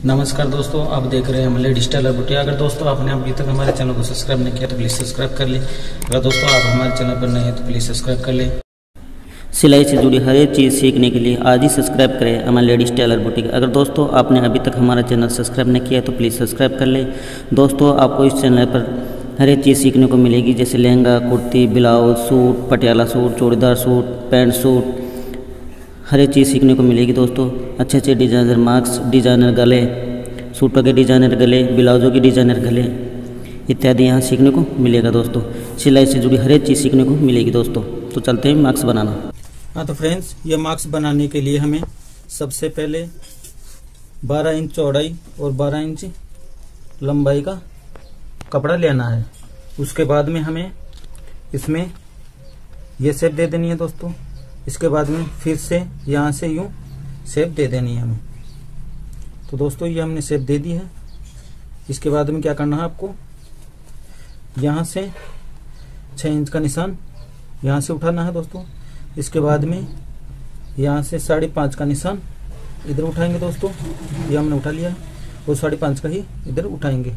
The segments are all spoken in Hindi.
नमस्कार दोस्तों, आप देख रहे हैं हमारे डिजिटल बुटिया। अगर दोस्तों आपने अभी तक हमारे चैनल को सब्सक्राइब नहीं किया तो प्लीज़ सब्सक्राइब कर ले। अगर दोस्तों आप हमारे चैनल पर नए हैं तो प्लीज़ सब्सक्राइब कर ले। सिलाई से जुड़ी हर एक चीज़ सीखने के लिए आज ही सब्सक्राइब करें हमारे लेडीज टेलर बुटीक। अगर दोस्तों आपने अभी तक हमारा चैनल सब्सक्राइब नहीं किया है तो प्लीज़ सब्सक्राइब कर ले। दोस्तों आपको इस चैनल पर हर एक चीज़ सीखने को मिलेगी, जैसे lehenga, kurti, blouse, suit, Patiala suit, churidar suit, pant suit, हर एक चीज़ सीखने को मिलेगी। दोस्तों अच्छे अच्छे डिज़ाइनर मास्क, डिज़ाइनर गले, सूटों के डिज़ाइनर गले, ब्लाउज़ों के डिज़ाइनर गले इत्यादि यहाँ सीखने को मिलेगा। दोस्तों सिलाई से जुड़ी हर एक चीज़ सीखने को मिलेगी। दोस्तों तो चलते हैं मास्क बनाना। हाँ तो फ्रेंड्स, ये मास्क बनाने के लिए हमें सबसे पहले 12 इंच चौड़ाई और 12 इंच लंबाई का कपड़ा लेना है। उसके बाद में हमें इसमें ये शेप दे देनी है दोस्तों। इसके बाद में फिर से यहाँ से यूं शेप दे देनी है हमें। तो दोस्तों ये हमने शेप दे दी है। इसके बाद में क्या करना है, आपको यहाँ से 6 इंच का निशान यहाँ से उठाना है दोस्तों। इसके बाद में यहाँ से 5.5 का निशान इधर उठाएंगे दोस्तों। ये हमने उठा लिया है और 5.5 का ही इधर उठाएंगे।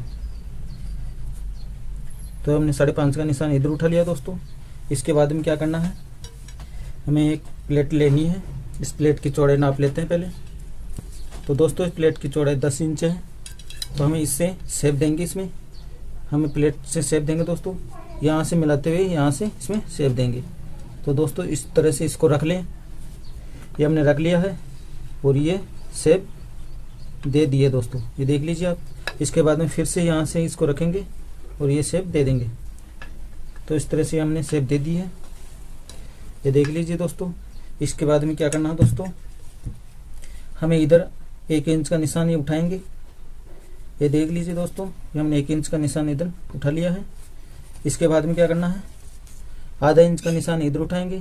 तो हमने 5.5 का निशान इधर उठा लिया दोस्तों। इसके बाद में क्या करना है, हमें एक प्लेट लेनी है। इस प्लेट की चौड़ाई नाप लेते हैं पहले। तो दोस्तों इस प्लेट की चौड़ाई 10 इंच है। तो हमें इससे शेप देंगे, इसमें हमें प्लेट से शेप देंगे दोस्तों। यहाँ से मिलाते हुए यहाँ से इसमें शेप देंगे। तो दोस्तों इस तरह से इसको रख लें। ये हमने रख लिया है और ये शेप दे दिए दोस्तों, ये देख लीजिए आप। इसके बाद में फिर से यहाँ से इसको रखेंगे और ये शेप दे देंगे। तो इस तरह से हमने शेप दे दी है, ये देख लीजिए दोस्तों। इसके बाद में क्या करना है दोस्तों, हमें इधर 1 इंच का निशान ये उठाएंगे। ये देख लीजिए दोस्तों, ये हमने 1 इंच का निशान इधर उठा लिया है। इसके बाद में क्या करना है, आधा इंच का निशान इधर उठाएंगे।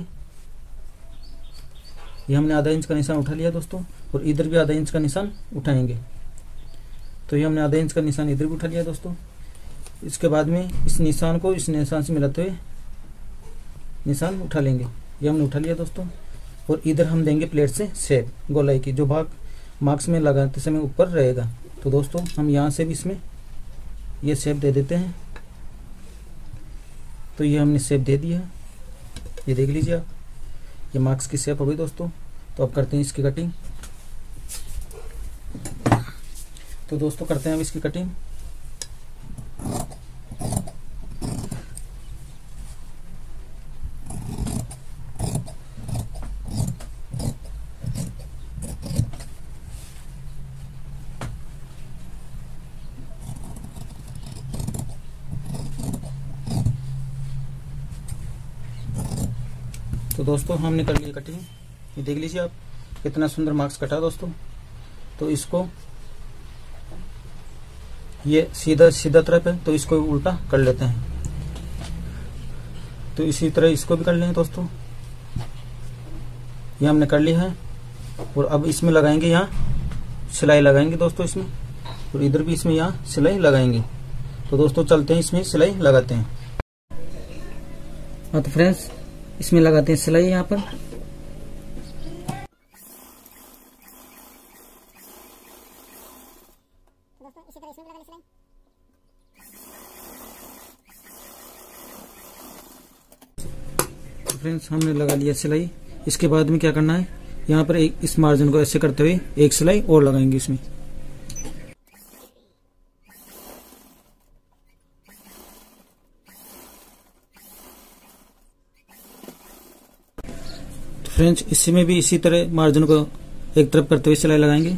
ये हमने आधा इंच का निशान उठा लिया दोस्तों और इधर भी आधा इंच का निशान उठाएंगे। तो ये हमने आधा इंच का निशान इधर भी उठा लिया दोस्तों। इसके बाद में इस निशान को इस निशान से मिलाते हुए निशान उठा लेंगे। ये हमने उठा लिया दोस्तों और इधर हम देंगे प्लेट से शेप गोलाई की, जो भाग मार्क्स में लगाते समय ऊपर रहेगा। तो दोस्तों हम यहाँ से भी इसमें ये शेप दे देते हैं। तो ये हमने शेप दे दिया है, ये देख लीजिए आप, ये मार्क्स की शेप हो गई दोस्तों। तो अब करते हैं इसकी कटिंग। तो दोस्तों करते हैं अब इसकी कटिंग। तो दोस्तों हमने कर लिया कटिंग, ये देख लीजिए आप कितना सुंदर मार्क्स कटा दोस्तों। तो इसको ये सीधा तरफ है तो इसको उल्टा कर लेते हैं। तो इसी तरह इसको भी कर लेंगे दोस्तों। ये हमने कर लिया है और अब इसमें लगाएंगे, यहाँ सिलाई लगाएंगे दोस्तों इसमें, और इधर भी इसमें यहाँ सिलाई लगाएंगे। तो दोस्तों चलते हैं इसमें सिलाई लगाते हैं। हाँ तो फ्रेंड्स, इसमें लगाते हैं सिलाई यहाँ पर। तो फ्रेंड्स हमने लगा लिया सिलाई। इसके बाद में क्या करना है, यहाँ पर एक इस मार्जिन को ऐसे करते हुए एक सिलाई और लगाएंगे इसमें। फ्रेंड्स इसी में भी इसी तरह मार्जिन को एक तरफ करते हुए सिलाई लगाएंगे।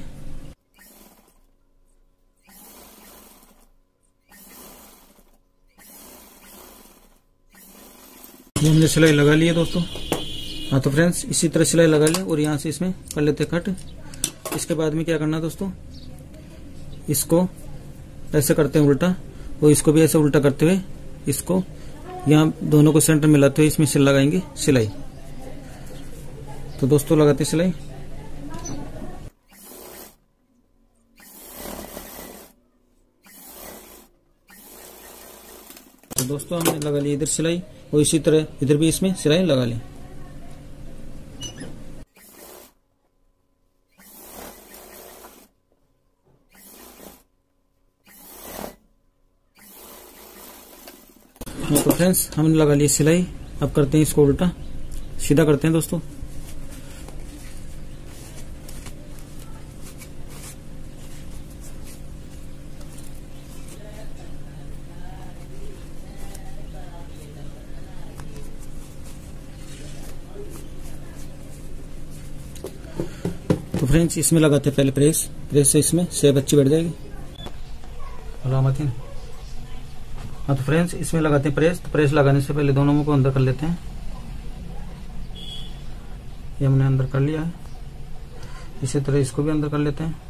ये हमने सिलाई लगा ली है दोस्तों। हाँ तो फ्रेंड्स इसी तरह सिलाई लगा लें और यहाँ से इसमें कर लेते कट। इसके बाद में क्या करना है दोस्तों, इसको ऐसे करते हैं उल्टा और इसको भी ऐसे उल्टा करते हुए इसको यहाँ दोनों को सेंटर मिलाते हुए इसमें सिल लगाएंगे सिलाई। तो दोस्तों लगाते सिलाई। तो दोस्तों हमने लगा ली इधर सिलाई और इसी तरह इधर भी इसमें सिलाई लगा ली। तो फ्रेंड्स हमने लगा लिया सिलाई। अब करते हैं इसको उल्टा सीधा करते हैं दोस्तों। तो फ्रेंड्स इसमें लगाते हैं पहले प्रेस से इसमें शेप अच्छी बैठ जाएगी। हाँ तो फ्रेंड्स इसमें लगाते हैं प्रेस। तो प्रेस लगाने से पहले दोनों मुंह को अंदर कर लेते हैं। ये हमने अंदर कर लिया है। इसी तरह इसको भी अंदर कर लेते हैं।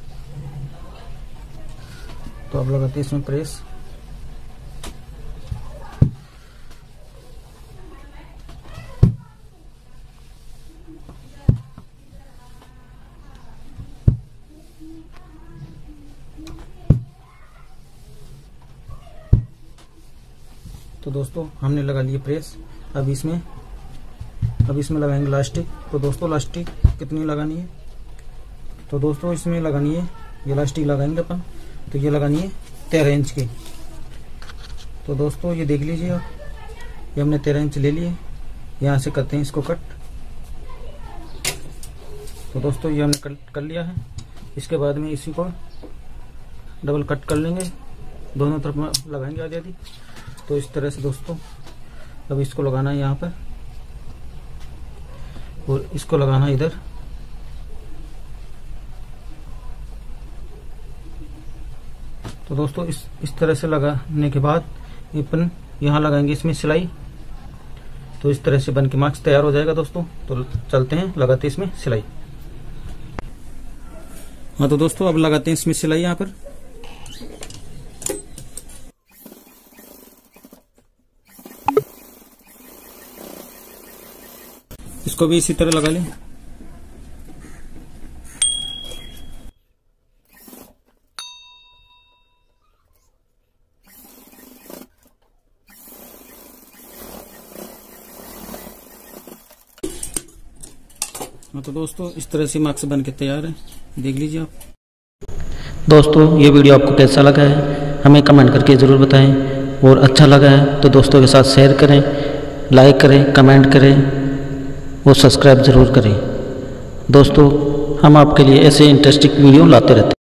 तो अब लगाते हैं इसमें प्रेस। तो दोस्तों हमने लगा लिए प्रेस। अब इसमें लगाएंगे लास्टिक। तो दोस्तों लास्टिक कितनी लगानी है? तो दोस्तों इसमें लगानी है, ये लास्टिक लगाएंगे अपन। तो ये लगानी है 13 इंच की। तो दोस्तों ये देख लीजिए आप, ये हमने 13 इंच ले लिए। यहाँ से करते हैं इसको कट। तो दोस्तों ये हमने कट कर लिया है। इसके बाद में इसी को डबल कट कर लेंगे, दोनों तरफ में लगाएंगे आधी आधी। तो इस तरह से दोस्तों अब इसको लगाना है यहाँ पर और इसको लगाना है इधर। तो दोस्तों इस तरह से लगाने के बाद अपन यहाँ लगाएंगे इसमें सिलाई। तो इस तरह से बन के मार्क्स तैयार हो जाएगा दोस्तों। तो चलते हैं लगाते हैं इसमें सिलाई। हाँ तो दोस्तों अब लगाते हैं इसमें सिलाई यहाँ पर। इसको भी इसी तरह लगा लें। हाँ तो दोस्तों इस तरह से मार्क्स बन के तैयार है, देख लीजिए आप। दोस्तों ये वीडियो आपको कैसा लगा है हमें कमेंट करके ज़रूर बताएं, और अच्छा लगा है तो दोस्तों के साथ शेयर करें, लाइक करें, कमेंट करें और सब्सक्राइब ज़रूर करें। दोस्तों हम आपके लिए ऐसे इंटरेस्टिंग वीडियो लाते रहते हैं।